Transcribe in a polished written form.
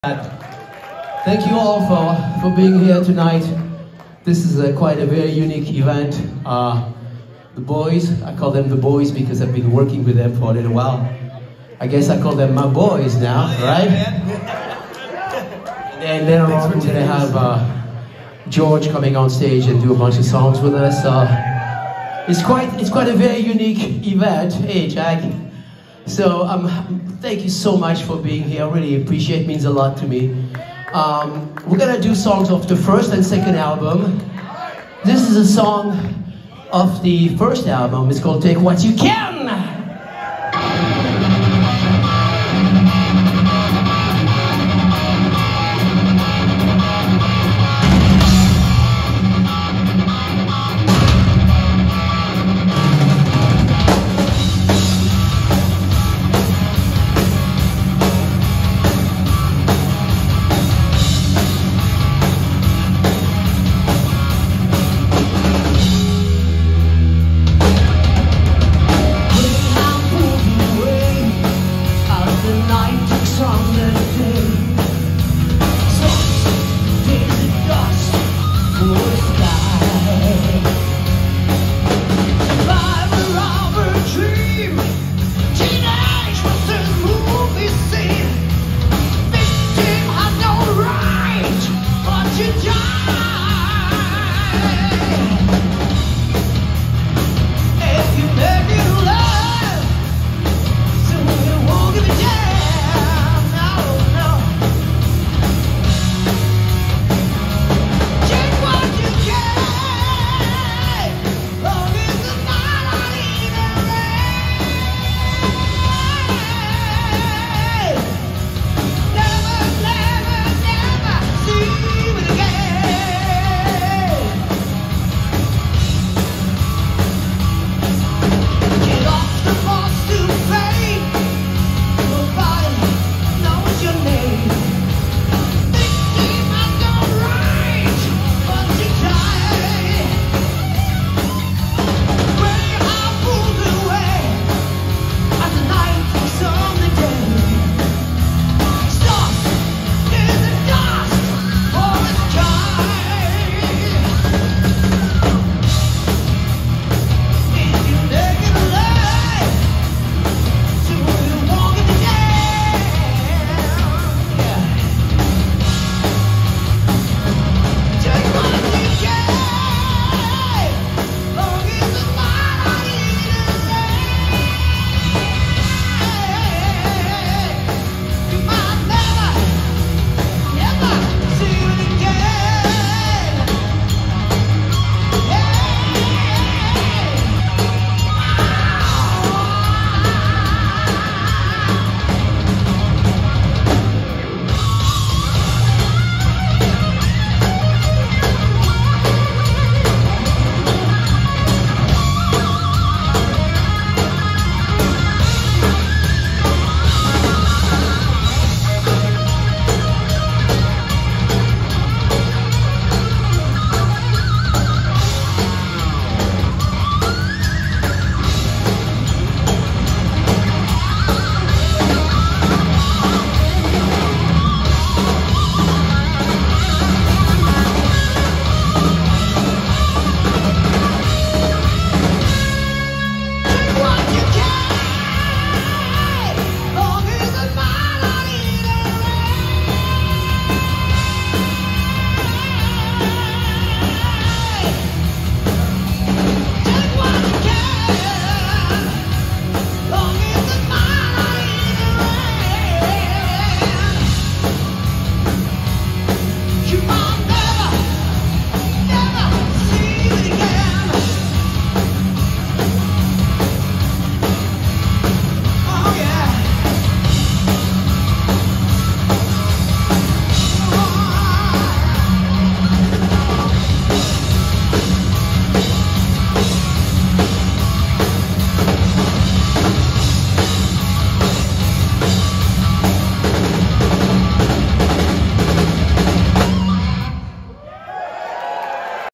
Thank you all for being here tonight. This is quite a very unique event. The boys, I call them the boys because I've been working with them for a little while. I guess I call them my boys now, right? And later on we're gonna have George coming on stage and do a bunch of songs with us. It's quite a very unique event. Hey, Jack. So thank you so much for being here. I really appreciate it. Means a lot to me. We're gonna do songs of the first and second album. This is a song of the first album. It's called Take What You Can.